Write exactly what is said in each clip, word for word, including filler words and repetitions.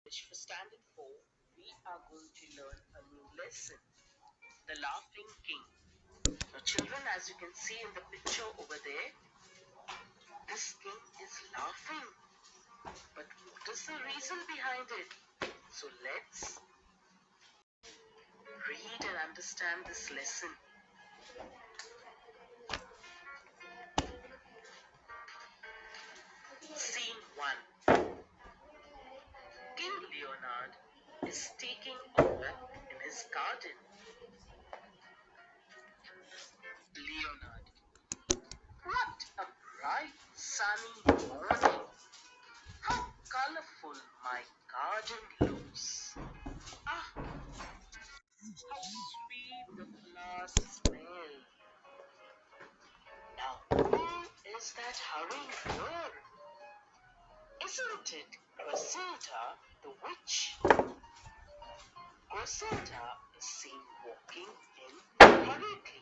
For Standard four, we are going to learn a new lesson, the Laughing King. Now, children, as you can see in the picture over there, this king is laughing. But what is the reason behind it? So let's read and understand this lesson. Scene one. King Leonard is taking a walk in his garden. Leonard. What a bright sunny morning. How colorful my garden looks. Ah, how sweet the flowers smell. Now, who is that hurrying here? Isn't it Griselda the witch? Griselda is seen walking in hurriedly.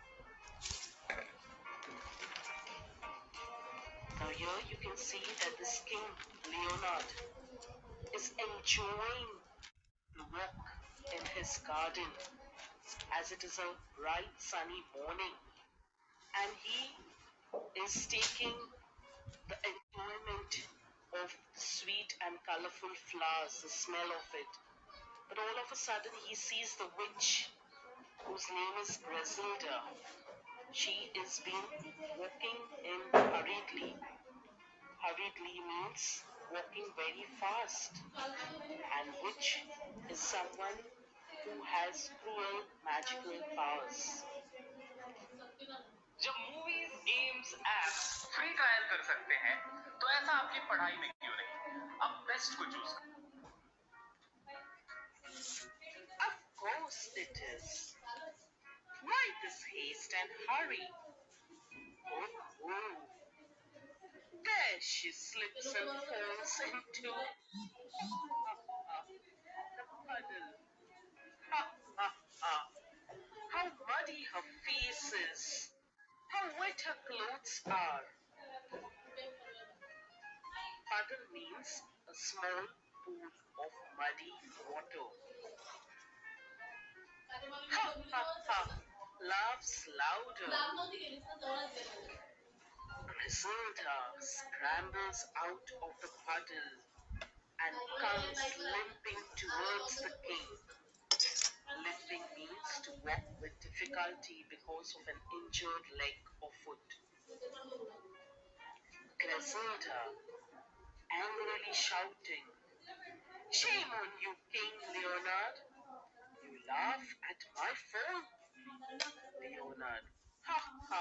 Now here you can see that this King Leonard is enjoying the walk in his garden as it is a bright sunny morning, and he is taking the enjoyment of the sweet and colorful flowers, the smell of it. But all of a sudden he sees the witch whose name is Griselda. She is being walking in hurriedly. Hurriedly means walking very fast, and witch is someone who has cruel magical powers. जब movies games apps free trial कर सकते हैं तो ऐसा आपकी पढ़ाई में क्यों नहीं अब बेस्ट को choose Of course it is. Why this haste and hurry? Oh, oh. There she slips and falls into the puddle. Ha ha ha. How muddy her face is. How wet her clothes are. Puddle means a small pool of muddy water. Ha ha ha. Laughs louder. Griselda scrambles out of the puddle and comes limping towards the king. Limping means to walk with difficulty because of an injured leg or foot. Griselda, angrily shouting, "Shame on you, King Leonard! You laugh at my fall?" Leonard, ha ha.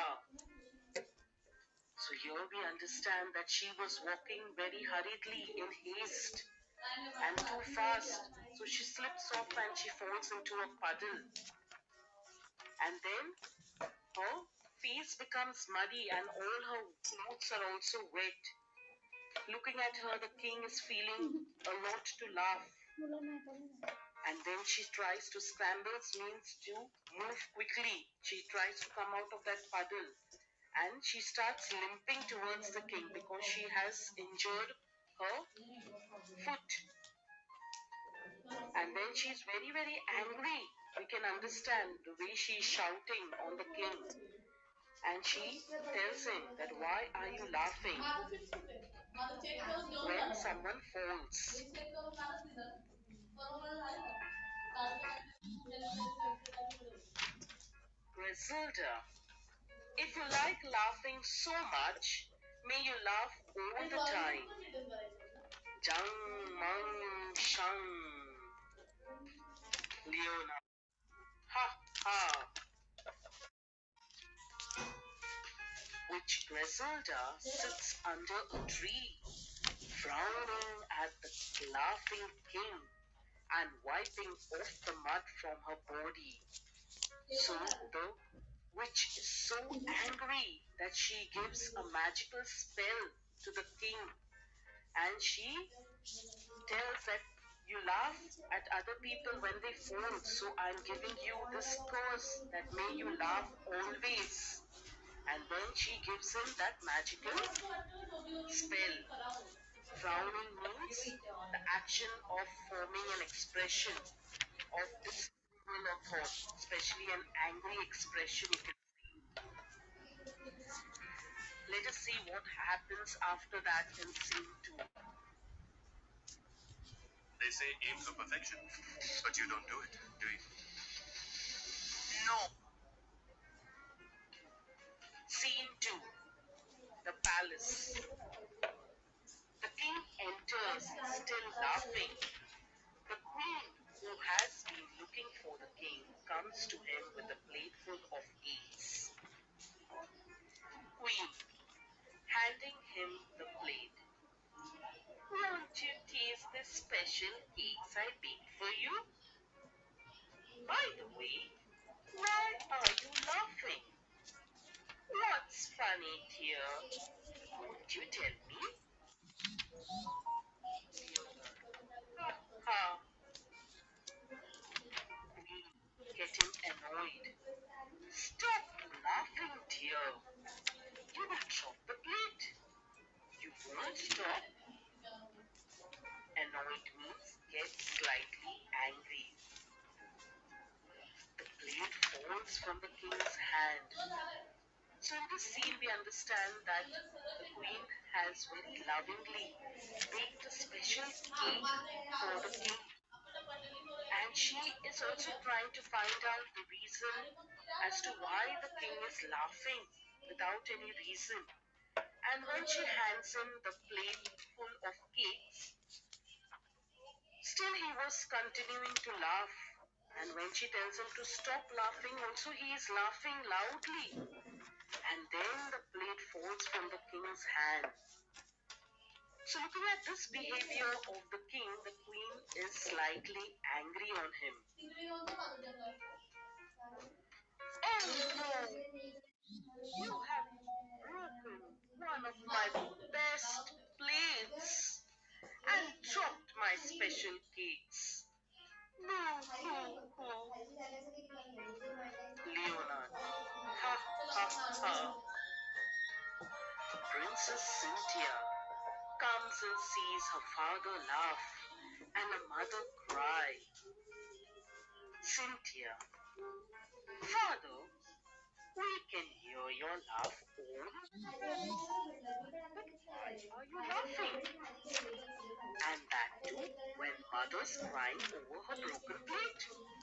So here we understand that she was walking very hurriedly in haste and too fast. So she slips off and she falls into a puddle. And then her face becomes muddy and all her clothes are also wet. Looking at her, the king is feeling a lot to laugh. And then she tries to scramble, means to move quickly. She tries to come out of that puddle. And she starts limping towards the king because she has injured her foot. And then she's very, very angry. We can understand the way she's shouting on the king. And she tells him that, why are you laughing when someone falls? Griselda, if you like laughing so much, may you laugh all the time. Jang Mang Shang. Leona. Ha ha. Which Griselda sits under a tree, frowning at the laughing king and wiping off the mud from her body. So the witch is so angry that she gives a magical spell to the king, and she tells that you laugh at other people when they fall, so I'm giving you this curse that may you laugh always. And then she gives him that magical spell. Frowning means the action of forming an expression of disapproval or thought, especially an angry expression. You can, let us see what happens after that in scene two. They say aim for perfection, but you don't do it, do you? No. Scene two. The palace. The king enters, still laughing. The queen, who has been looking for the king, comes to him with a plateful of cakes. Queen, handing him the plate. Won't you taste the special cakes I baked for you? By the way, why are you laughing? What's funny, dear? Won't you tell me? Ha ha. Queen, getting annoyed. Stop laughing, dear. You will drop the plate. You won't stop. Annoyed means get slightly angry. The plate falls from the king's hand. So in this scene we understand that the queen has very lovingly baked a special cake for the king, and she is also trying to find out the reason as to why the king is laughing without any reason. And when she hands him the plate full of cakes, still he was continuing to laugh. And when she tells him to stop laughing, also he is laughing loudly. And then the plate falls from the king's hand. So looking at this behavior of the king, the queen is slightly angry on him. Oh no! You have broken one of my best plates and dropped my special cakes. Boo hoo hoo. Leonard. Ha ha ha. Princess Cynthia comes and sees her father laugh and her mother cry. Cynthia. Father, we can hear your laugh all the time. But why are you laughing? And that too when mother's crying over her broken plate.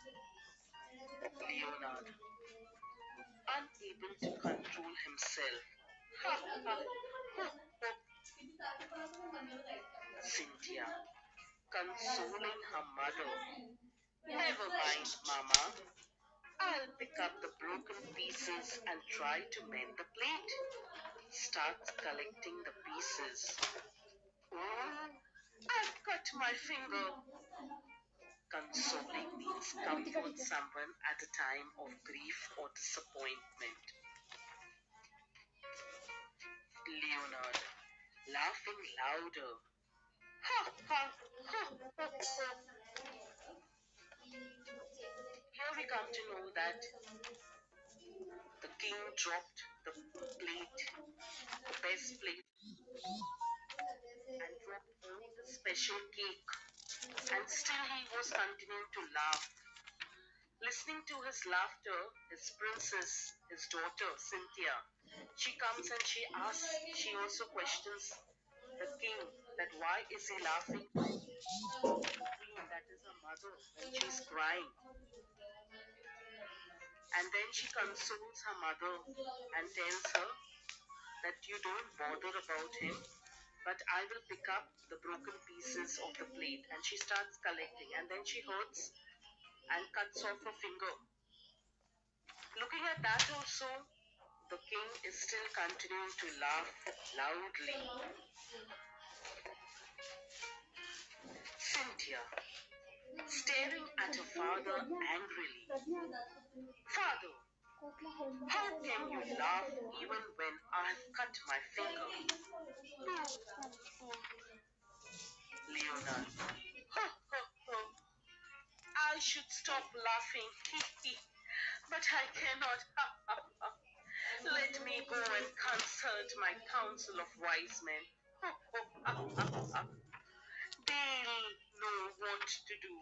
Leonard, unable to control himself. Ha ha ha ha. Cynthia, consoling her mother. Never mind, Mama. I'll pick up the broken pieces and try to mend the plate. Starts collecting the pieces. Oh, I've cut my finger. Consoling means comfort someone at a time of grief or disappointment. Leonard, laughing louder. Ha ha ha ha ha. Here we come to know that the king dropped the plate, the best plate, and dropped all the special cake. And still he was continuing to laugh. Listening to his laughter, his princess, his daughter, Cynthia, she comes and she asks, she also questions the king that why is he laughing? The queen, that is her mother, when she's crying. And then she consoles her mother and tells her that you don't bother about him, but I will pick up the broken pieces of the plate. And she starts collecting, and then she hurts and cuts off her finger. Looking at that also, the king is still continuing to laugh loudly. Cynthia, staring at her father angrily. Father, how can you laugh even when I've cut my finger? Leonard, ho, ho, ho. I should stop laughing, but I cannot. Let me go and consult my council of wise men. They'll want to do.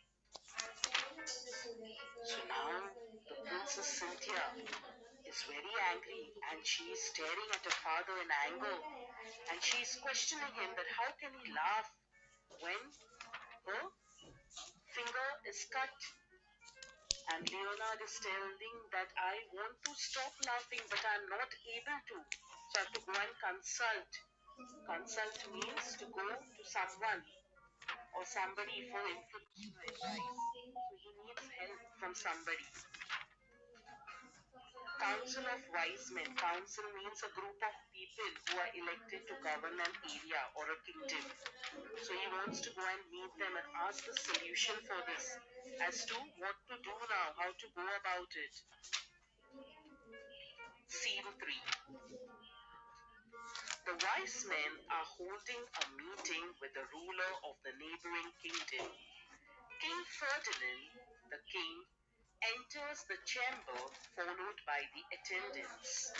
So now the Princess Cynthia is very angry and she is staring at her father in anger and she is questioning him that how can he laugh when her finger is cut. And Leonard is telling that I want to stop laughing but I'm not able to. So I have to go and consult. Consult means to go to someone or somebody for information or advice. So he needs help from somebody. Council of Wise Men. Council means a group of people who are elected to govern an area or a kingdom. So he wants to go and meet them and ask the solution for this as to what to do now, how to go about it. Scene three. The wise men are holding a meeting with the ruler of the neighboring kingdom. King Ferdinand, the king, enters the chamber followed by the attendants.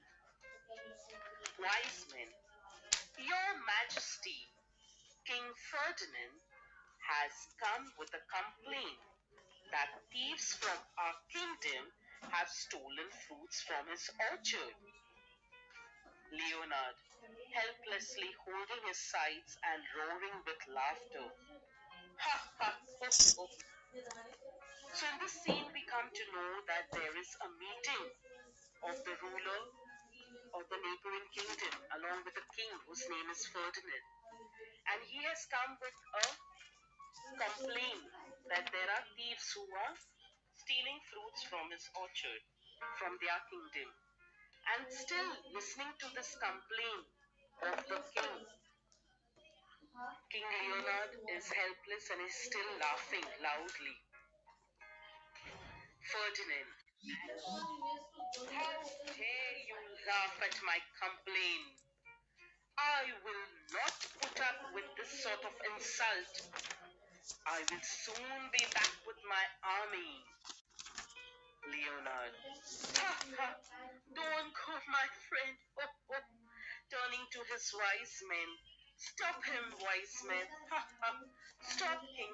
Wise men. Your Majesty, King Ferdinand has come with a complaint that thieves from our kingdom have stolen fruits from his orchard. Leonard, helplessly holding his sides and roaring with laughter. Ha ha ho ho. So in this scene we come to know that there is a meeting of the ruler of the neighboring kingdom along with the king whose name is Ferdinand. And he has come with a complaint that there are thieves who are stealing fruits from his orchard, from their kingdom. And still listening to this complaint of the king, King Leonard is helpless and is still laughing loudly. Ferdinand, how dare you laugh at my complaint? I will not put up with this sort of insult. I will soon be back with my army. Leonard, ha ha, don't go, my friend. Oh, oh. Turning to his wise men, stop him, wise men. Ha ha, stop him.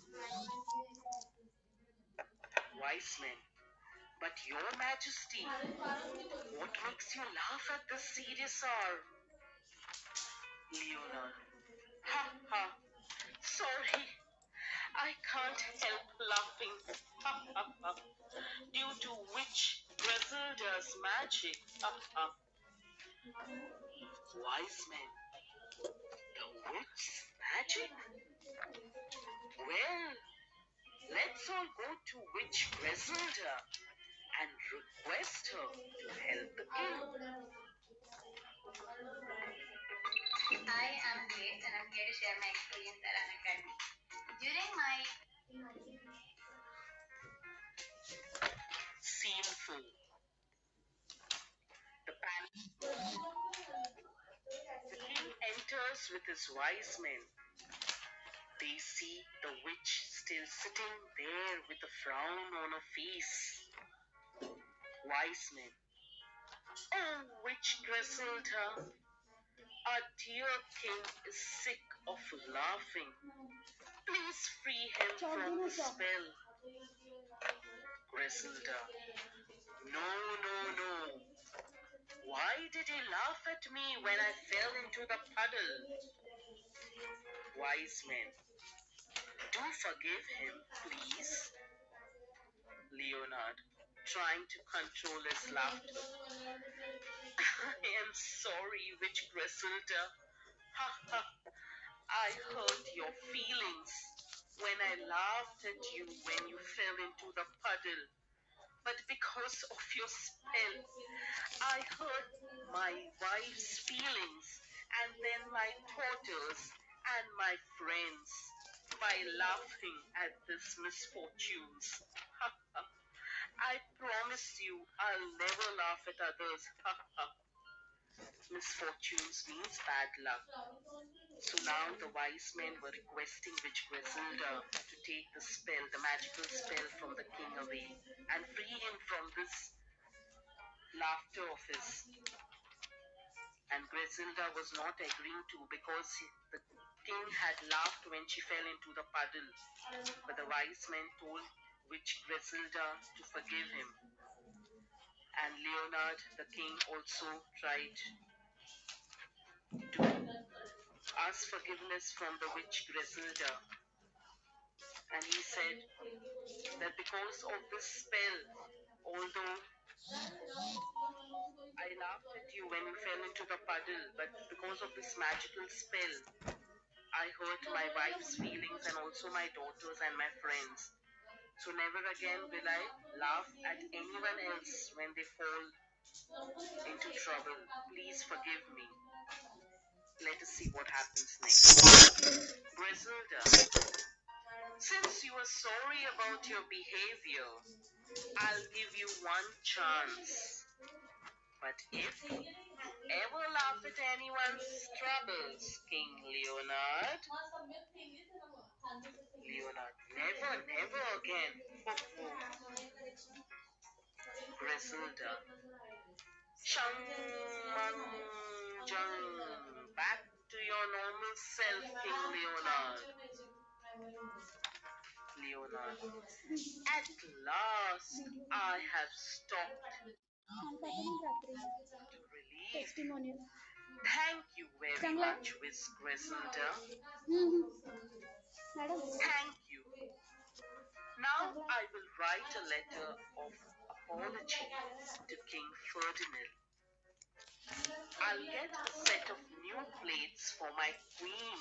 Wise men, but your Majesty, what makes you laugh at this serious hour? Leonard, ha ha, sorry, I can't help laughing. Ha ha ha, due to witch Griselda's magic. Ha ha. Wise men, the witch's magic? Well, let's all go to witch Griselda and request her to help the king. I am Grace and I'm here to share my experience at an academy. During my Scene four. The palace. The king enters with his wise men. They see the witch still sitting there with a frown on her face. Wise men. Oh, witch Griselda, our dear king is sick of laughing. Please free him from the spell. Griselda. No, no, no. Why did he laugh at me when I fell into the puddle? Wise men. Do forgive him, please. Leonard, trying to control his laughter. I am sorry, witch Griselda. Ha ha. I hurt your feelings when I laughed at you when you fell into the puddle. But because of your spell, I hurt my wife's feelings and then my daughters and my friends by laughing at these misfortunes. I promise you I'll never laugh at others. Misfortunes means bad luck. So now the wise men were requesting witch Griselda to take the spell, the magical spell from the king away and free him from this laughter of his. and Griselda was not agreeing to because the king had laughed when she fell into the puddle. But the wise men told witch Griselda to forgive him, and Leonard the king also tried to ask forgiveness from the witch Griselda, and he said that because of this spell, although I laughed at you when you fell into the puddle, but because of this magical spell, I hurt my wife's feelings and also my daughters and my friends. So never again will I laugh at anyone else when they fall into trouble. Please forgive me. Let us see what happens next. Griselda, since you are sorry about your behavior, I'll give you one chance. But if you ever laugh at anyone's troubles, King Leonard, Leonard, never, never again. Oh, oh. Griselda, Shang Mang Jung, back to your normal self, King Leonard. Leonard, at last I have stopped to relieve you. Testimonial. Thank you very Changla. much, Miss Griselda. Madam. Thank you. Now I will write a letter of apology to King Ferdinand. I'll get a set of new plates for my queen.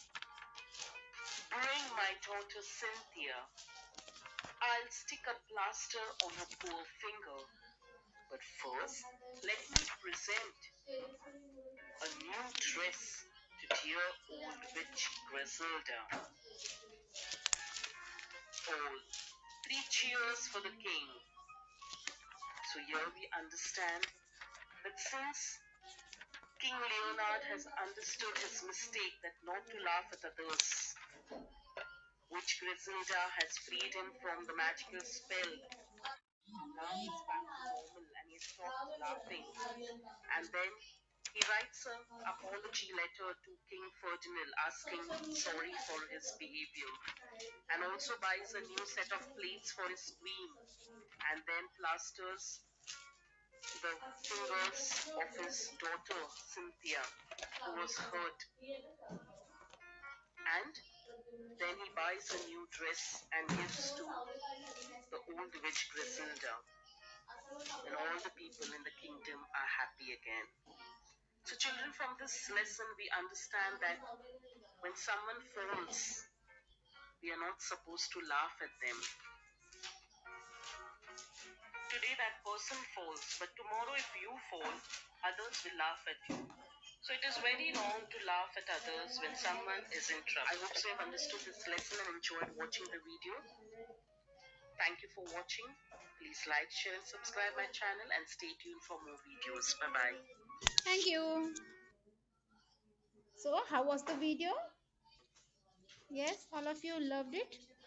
Bring my daughter Cynthia. I'll stick a plaster on her poor finger. But first, let me present a new dress to dear old witch Griselda. All three cheers for the king. So here we understand that since King Leonard has understood his mistake that not to laugh at others, which Griselda has freed him from the magical spell. Now he's back to normal and he stopped laughing. And then he writes an apology letter to King Ferdinand asking sorry for his behavior, and also buys a new set of plates for his queen, and then plasters the fingers of his daughter Cynthia, who was hurt. And then he buys a new dress and gives to the old witch Griselda. And all the people in the kingdom are happy again. So children, from this lesson we understand that when someone falls, we are not supposed to laugh at them. Today that person falls, but tomorrow if you fall, others will laugh at you. So it is very wrong to laugh at others when someone is in trouble. I hope so you have understood this lesson and enjoyed watching the video. Thank you for watching. Please like, share and subscribe my channel and stay tuned for more videos. Bye bye. Thank you. So, how was the video? Yes, all of you loved it.